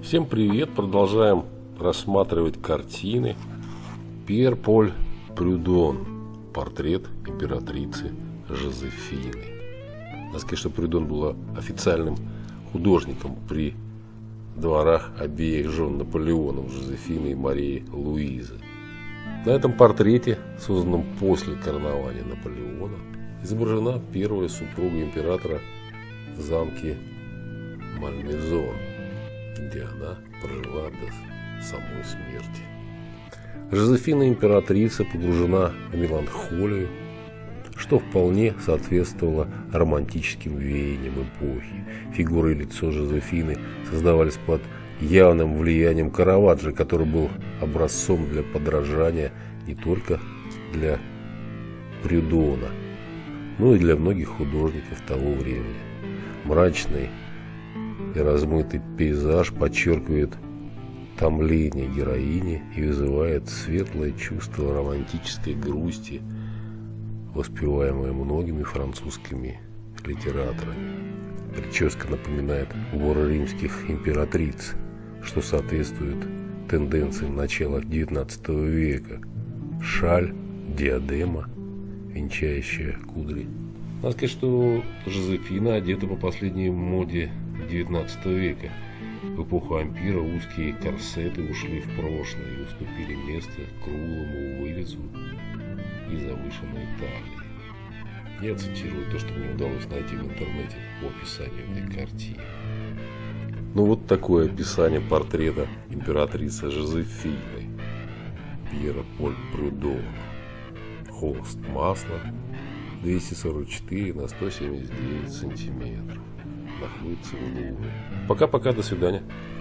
Всем привет! Продолжаем рассматривать картины. Пьер Поль Прюдон. Портрет императрицы Жозефины. Надо сказать, что Прюдон была официальным художником при дворах обеих жен Наполеонов, Жозефины и Марии Луизы. На этом портрете, созданном после коронования Наполеона, изображена первая супруга императора в замке Мальмезон, где она прожила до самой смерти. Жозефина императрица погружена в меланхолию, что вполне соответствовало романтическим веяниям эпохи. Фигура и лицо Жозефины создавались под явным влиянием Караваджо, который был образцом для подражания не только для Прюдона, но и для многих художников того времени. Мрачный и размытый пейзаж подчеркивает томление героини и вызывает светлое чувство романтической грусти, воспеваемое многими французскими литераторами. Прическа напоминает убор римских императриц, что соответствует тенденциям начала XIX века. Шаль, диадема, венчающая кудри. Надо сказать, что Жозефина одета по последней моде XIX века. В эпоху ампира узкие корсеты ушли в прошлое и уступили место круглому вырезу и завышенной талии. Я цитирую то, что мне удалось найти в интернете по описанию этой картины. Ну вот такое описание портрета императрицы Жозефины Пьера Поль Прюдона. Холст масла 244 на 179 сантиметров. Находится в Лувре. Пока-пока, до свидания.